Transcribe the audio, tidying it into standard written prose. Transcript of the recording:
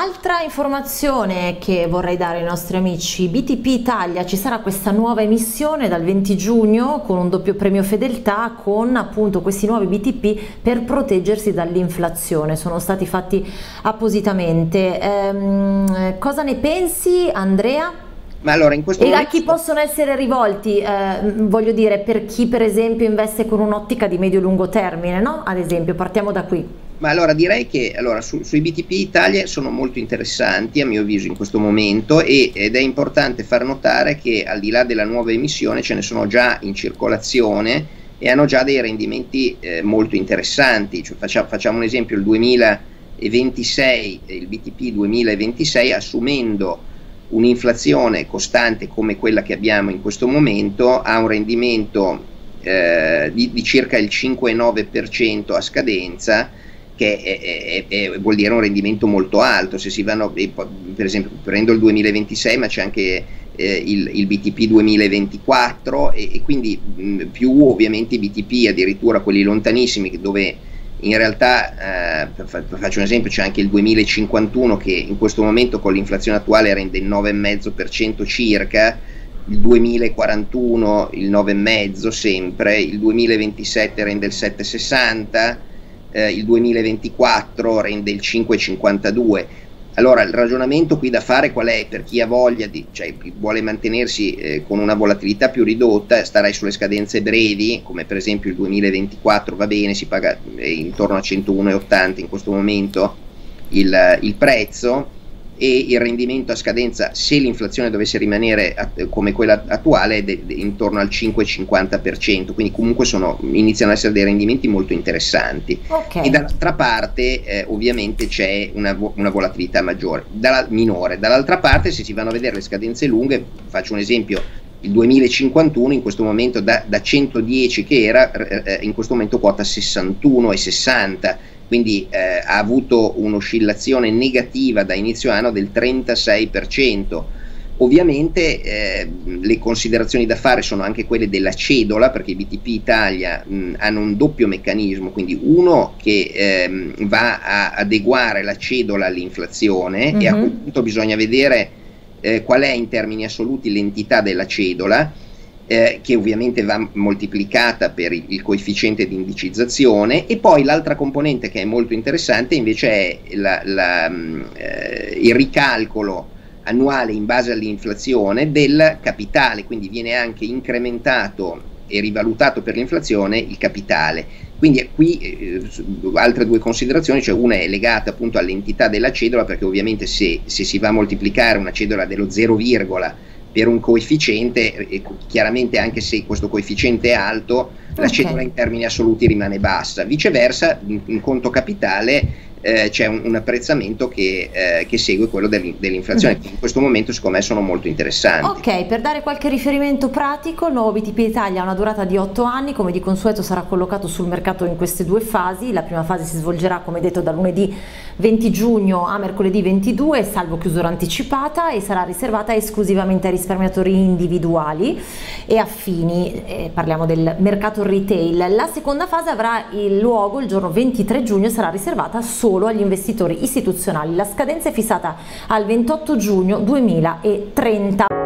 Altra informazione che vorrei dare ai nostri amici: BTP Italia, ci sarà questa nuova emissione dal 20 giugno con un doppio premio fedeltà, con appunto questi nuovi BTP per proteggersi dall'inflazione, sono stati fatti appositamente. Cosa ne pensi, Andrea? Ma allora, in questo E a momento chi possono essere rivolti? Voglio dire, per chi per esempio investe con un'ottica di medio-lungo termine, no? Ad esempio, partiamo da qui. Ma allora direi che sui BTP Italia sono molto interessanti a mio avviso in questo momento, ed è importante far notare che al di là della nuova emissione ce ne sono già in circolazione e hanno già dei rendimenti molto interessanti. Cioè, facciamo un esempio: il 2026, il BTP 2026, assumendo un'inflazione costante come quella che abbiamo in questo momento, ha un rendimento di circa il 5,9% a scadenza, che vuol dire un rendimento molto alto. Se si vanno, per esempio, prendo il 2026, ma c'è anche il BTP 2024 e quindi più ovviamente i BTP, addirittura quelli lontanissimi, dove in realtà, faccio un esempio, c'è anche il 2051 che in questo momento con l'inflazione attuale rende il 9,5% circa, il 2041 il 9,5% sempre, il 2027 rende il 7,60%, il 2024 rende il 5,52%. Allora il ragionamento qui da fare qual è? Per chi ha voglia cioè vuole mantenersi con una volatilità più ridotta, starei sulle scadenze brevi, come per esempio il 2024 va bene, si paga intorno a 101,80 in questo momento il prezzo, e il rendimento a scadenza, se l'inflazione dovesse rimanere come quella attuale, è intorno al 5,50%, quindi comunque iniziano ad essere dei rendimenti molto interessanti. Okay. E dall'altra parte ovviamente c'è una volatilità minore. Dall'altra parte, se si vanno a vedere le scadenze lunghe, faccio un esempio: il 2051 in questo momento da 110 che era, in questo momento quota 61,60, quindi ha avuto un'oscillazione negativa da inizio anno del 36%. Ovviamente le considerazioni da fare sono anche quelle della cedola, perché i BTP Italia hanno un doppio meccanismo, quindi uno che va a adeguare la cedola all'inflazione, e a quel punto bisogna vedere qual è in termini assoluti l'entità della cedola, che ovviamente va moltiplicata per il coefficiente di indicizzazione. E poi l'altra componente che è molto interessante invece è il ricalcolo annuale in base all'inflazione del capitale, quindi viene anche incrementato e rivalutato per l'inflazione il capitale. Quindi qui altre due considerazioni, cioè una è legata appunto all'entità della cedola, perché ovviamente se si va a moltiplicare una cedola dello 0, per un coefficiente, chiaramente anche se questo coefficiente è alto, la cedola in termini assoluti rimane bassa. Viceversa, in conto capitale c'è un apprezzamento che segue quello dell'inflazione, che in questo momento secondo me sono molto interessanti. Ok, per dare qualche riferimento pratico, il nuovo BTP Italia ha una durata di 8 anni, come di consueto sarà collocato sul mercato in queste due fasi. La prima fase si svolgerà, come detto, da lunedì 20 giugno a mercoledì 22, salvo chiusura anticipata, e sarà riservata esclusivamente ai risparmiatori individuali e affini, parliamo del mercato retail. La seconda fase avrà il luogo il giorno 23 giugno e sarà riservata solo agli investitori istituzionali. La scadenza è fissata al 28 giugno 2030.